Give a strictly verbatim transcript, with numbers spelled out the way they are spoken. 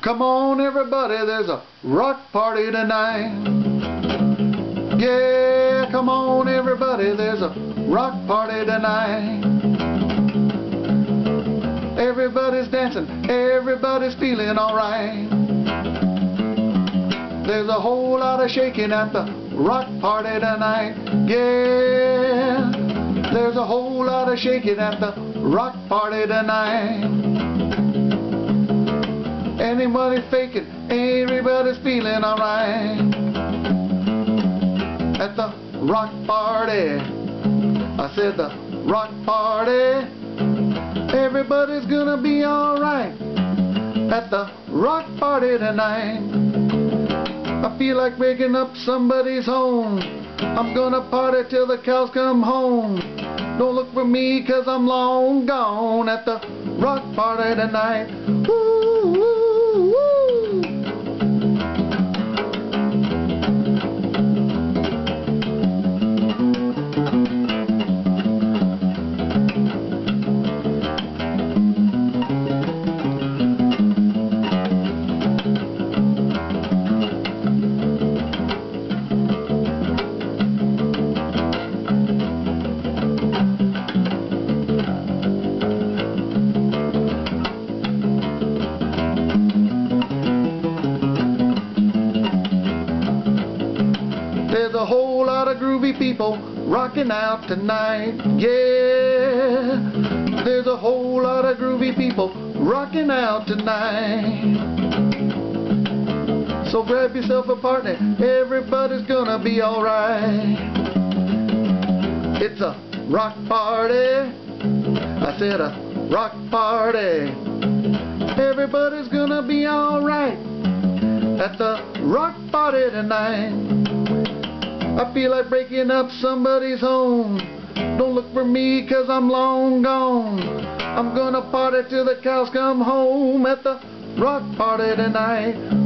Come on everybody, there's a rock party tonight. Yeah, come on everybody, there's a rock party tonight. Everybody's dancing, everybody's feeling alright. There's a whole lot of shaking at the rock party tonight. Yeah, there's a whole lot of shaking at the rock party tonight. Anybody faking, everybody's feeling alright. At the rock party, I said the rock party, everybody's gonna be alright. At the rock party tonight, I feel like breaking up somebody's home. I'm gonna party till the cows come home. Don't look for me cause I'm long gone. At the rock party tonight. Woo, woo, woo. There's a whole lot of groovy people rocking out tonight. Yeah, there's a whole lot of groovy people rocking out tonight. So grab yourself a partner, everybody's gonna be alright. It's a rock party, I said a rock party. Everybody's gonna be alright at the rock party tonight. I feel like breaking up somebody's home. Don't look for me cause I'm long gone. I'm gonna party till the cows come home at the rock party tonight.